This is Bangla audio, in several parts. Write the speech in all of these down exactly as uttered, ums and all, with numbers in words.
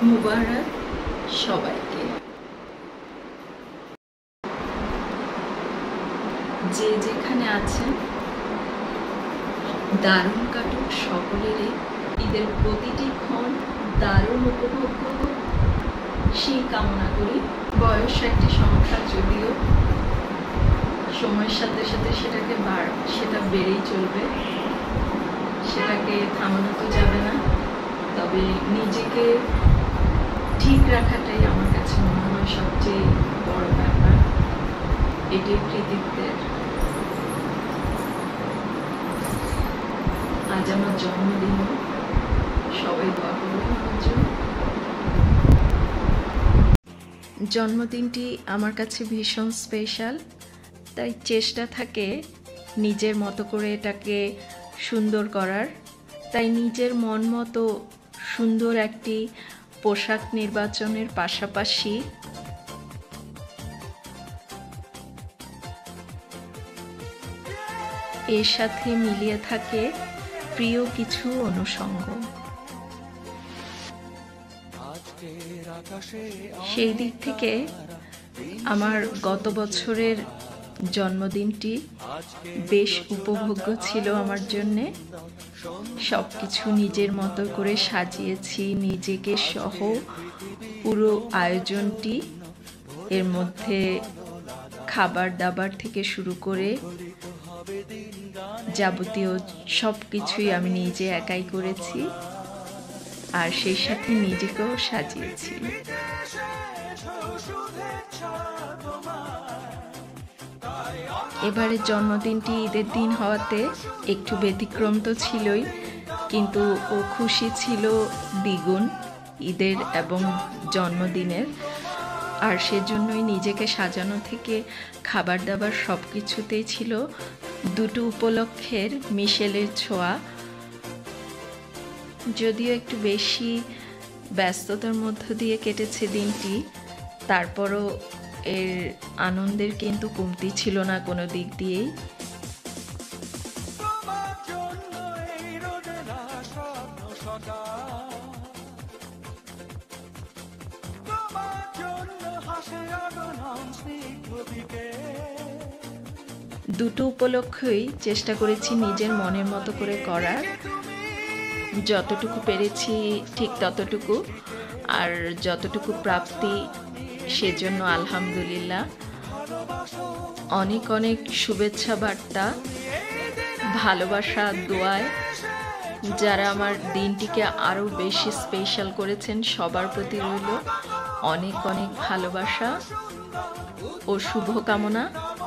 মুবারক সবাইকে। যে যেখানে আছেন দারুণ কাটুক সকলেরই, ঈদের প্রতিটি ক্ষণ দারুণ উপভোগ করুক সেই কামনা করি। বয়স একটি সংখ্যা, যদিও সময়ের সাথে সাথে সেটাকে বাড় সেটা বেড়েই চলবে, সেটাকে থামানো তো যাবে না। তবে নিজেকে ঠিক রাখাটাই আমার কাছে মনে হয় সবচেয়ে বড় ব্যাপার। এটাই কৃতিত্বের। আজ আমার জন্মদিন, সবাই দোয়া করবেন আমার জন্য। জন্মদিনটি আমার কাছে ভীষণ স্পেশাল, তাই চেষ্টা থাকে নিজের মতো করে এটাকে সুন্দর করার। তাই নিজের মন মতো সুন্দর একটি পোশাক নির্বাচনের পাশাপাশি এর সাথে মিলিয়ে থাকে প্রিয় কিছু অনুষঙ্গ। সেই দিক থেকে আমার গত বছরের জন্মদিনটি বেশ উপভোগ্য ছিল আমার জন্যে। সব কিছু নিজের মতো করে সাজিয়েছি নিজেকে সহ, পুরো আয়োজনটি। এর মধ্যে খাবার দাবার থেকে শুরু করে যাবতীয় সব কিছুই আমি নিজে একাই করেছি, আর সেই সাথে নিজেকেও সাজিয়েছি। এবারের জন্মদিনটি ঈদের দিন হওয়াতে একটু ব্যতিক্রম তো ছিলই, কিন্তু ও খুশি ছিল দ্বিগুণ ঈদের এবং জন্মদিনের। আর সেজন্যই নিজেকে সাজানো থেকে খাবার দাবার সব কিছুতেই ছিল দুটো উপলক্ষের মিশেলের ছোঁয়া। যদিও একটু বেশি ব্যস্ততার মধ্য দিয়ে কেটেছে দিনটি, তারপরও এর আনন্দের কিন্তু কমতি ছিল না কোনো দিক দিয়েই। দুটো উপলক্ষেই চেষ্টা করেছি নিজের মনের মতো করে করার, যতটুকু পেরেছি ঠিক ততটুকু, আর যতটুকু প্রাপ্তি সেজন্য আলহামদুলিল্লাহ। অনেক অনেক শুভেচ্ছা বার্তা, ভালোবাসা, দোয়ায় যারা আমার দিনটিকে আরও বেশি স্পেশাল করেছেন সবার প্রতি রইল অনেক অনেক ভালোবাসা ও শুভকামনা।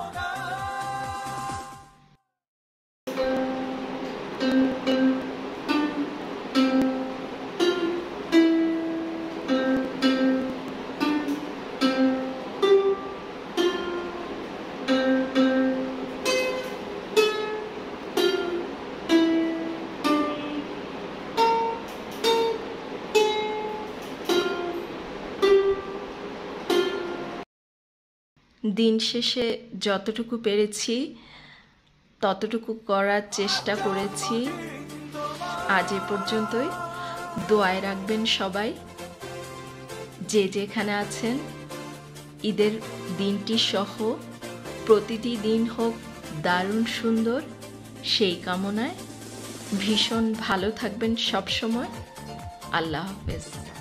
দিন শেষে যতটুকু পেরেছি ততটুকু করার চেষ্টা করেছি। আজ এ পর্যন্তই। দোয়ায় রাখবেন সবাই, যে যেখানে আছেন। ঈদের দিনটি সহ প্রতিটি দিন হোক দারুণ সুন্দর, সেই কামনায়। ভীষণ ভালো থাকবেন সব সময়। আল্লাহ হাফেজ।